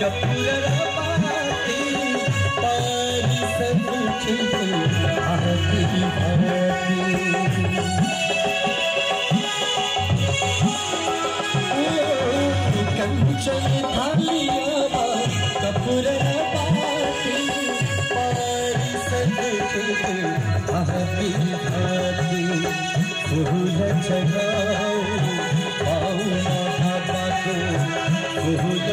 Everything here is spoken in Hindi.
कपूर बाती पारी सब आती आती कंचन थालिया कपूर बाती पारी सब आती आती फूल चढ़ाओ पाऊँ बाबा को फूल